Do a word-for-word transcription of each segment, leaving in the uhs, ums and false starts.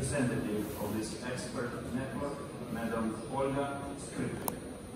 representative of this expert network, Madam Olga Skrypnyk.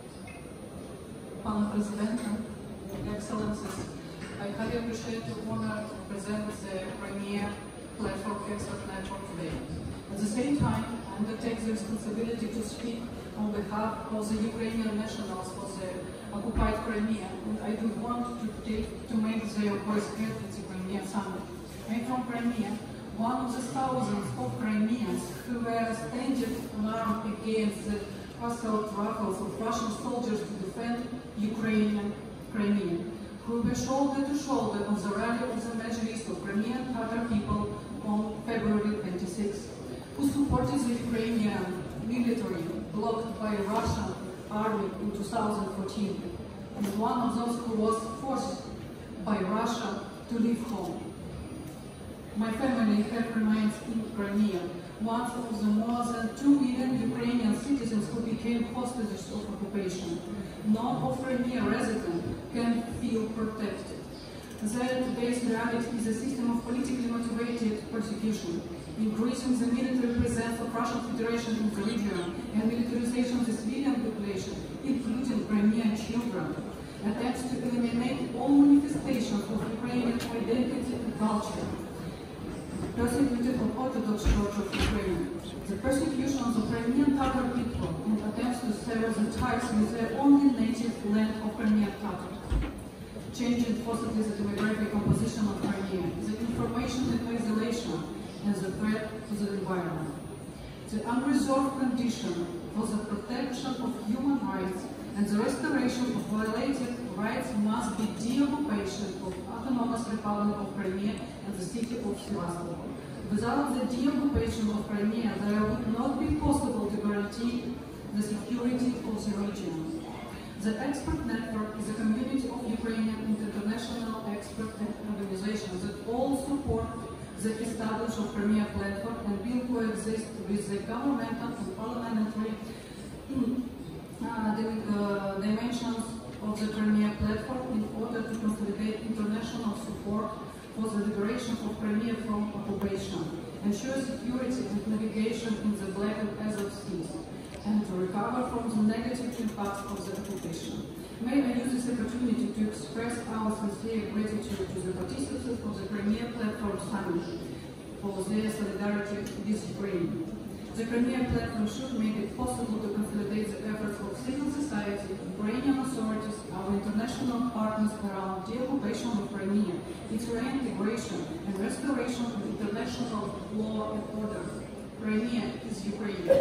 Pan President, Excellencies, I highly appreciate the honor to present the Crimea Platform expert network today. At the same time, I undertake the responsibility to speak on behalf of the Ukrainian nationals for the occupied Crimea, and I do want to, take, to make their voice heard at the Crimea summit. I'm from Crimea, one of the thousands of Crimeans who were standing armed against the assault rifles of Russian soldiers to defend Ukrainian Crimea, who were shoulder to shoulder on the rally of the Majlis of Crimean Tatar people on February twenty-sixth, who supported the Ukrainian military blocked by Russian army in two thousand fourteen, and one of those who was forced by Russia to leave home. My family have remained in Crimea, one of the more than two million Ukrainian citizens who became hostages of occupation. None of Crimea residents can feel protected. Their today's reality is a system of politically motivated persecution, increasing the military presence of Russian Federation in the region and militarization of the civilian population, including Crimean children, attempts to eliminate all manifestations of Ukrainian identity and culture, persecuted of Orthodox Church of Ukraine, the persecution of the Crimean Tatar people, and attempts to sever the ties with their only native land of Crimean Tatar, changing forcibly the demographic composition of Crimea, the information and isolation, and the threat to the environment. The unresolved condition for the protection of human rights and the restoration of violated rights must be de-occupation of Autonomous Republic of Crimea and the city of Sevastopol. Without the de-occupation of Crimea, there would not be possible to guarantee the security of the region. The expert network is a community of Ukrainian and international expert organizations that all support the establishment of Crimea Platform and will coexist with the governmental and parliamentary uh, the, uh, dimensions of the Crimea Platform in order to consolidate international support for the liberation of Crimea from occupation, ensure security and navigation in the Black and Azov seas, and to recover from the negative impacts of the occupation. May I use this opportunity to express our sincere gratitude to the participants of the Crimea Platform Summit for their solidarity with Ukraine. The Crimea Platform should make it possible to consolidate the efforts of civil society, Ukrainian authorities, our international partners around the occupation of Crimea, its reintegration and restoration of international law and order. Crimea is Ukraine.